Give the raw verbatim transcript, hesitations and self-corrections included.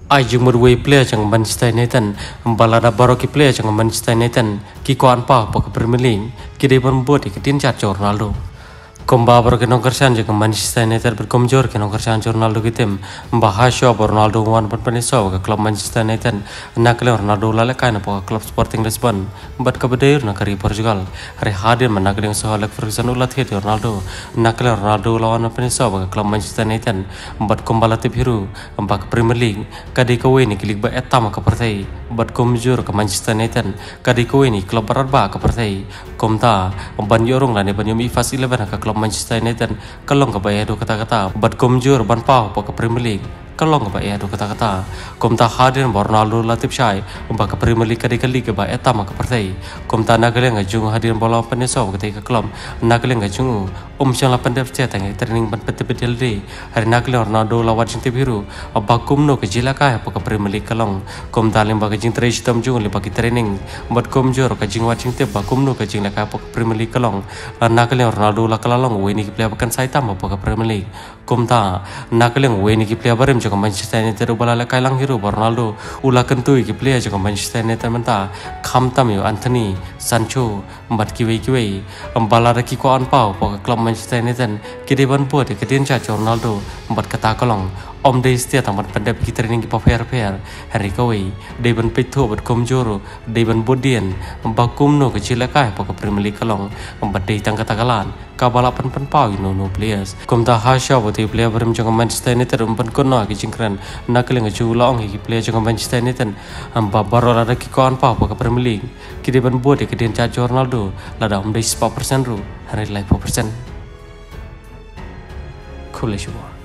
ai jung murway player chang Manchester United balada baroki player chang Manchester United ki ko an pa pa Premier League ki de ban bot ki tin chat Ronaldo komba bar ke nongkar san je Manchester United berkomjor ke nongkar san Ronaldo kitem bahasyo Ronaldo wan pan paniso ke klub Manchester United nakle Ronaldo lale kaina pa klub Sporting Lisbon bat ka bedair na kari Portugal hari hadir manakle so halak Ferguson ulat he Ronaldo nakle Ronaldo lawan paniso ke klub Manchester United bat kombala te biru ba Premier League kadi ko weni kilik ba etam ka partai bat komjor ke Manchester United kadi ko weni klub barat ba ka partai komta ban yorong lane ban yomi fas eleven ka klub Manchester United kalong ka bayado kata-kata bat komjor ban pau pa ka Premier League kalong ka bayado kata-kata komta hadir Ronaldo latip syai ba ka Premier League kadi-kali ke ba etam ka partai komta nagaleng jung hadir bola paneso ka ka klub nagaleng jung um syang la pandap cetang training ban pete-pete de hari nagaleng Ronaldo lawan jing biru ba kumno ke jilaka pa ka Premier League kalong komta lim ba ka jing trace tam jung le ba ki training bat komjor ka jing watching te ba kumno ka jing la ka pa Premier League kalong nagaleng Ronaldo la kalalong weni ki player kan sai tam pa ka Premier League komta nagaleng weni ki player barem jo Manchester United bala la kailang hero Ronaldo ula kentui ki player jo Manchester United menta kham tam yo Anthony Sancho bat ki wei ki wei bala ra ki ko an pau pa klub Manchester United ki de ban po de ke tin cha Ronaldo bat kata kalong om de stia tam ban pandap ki training ki pa fair fair hari ko wei de ban petho bat komjoro de ban bodien ba kumno ke chilaka pa ka Premier League kalong bat de tang kata kalan ka bala pan pan pau no no players komta hasha bo te player barem jo Manchester United um pan kono ki jingkran nakling ju long ki player jo Manchester United am ba barora ra ki ko an pau pa ka Premier League ki de ban bode ke tin cha Ronaldo la da um de four percent ru hari like four percent cool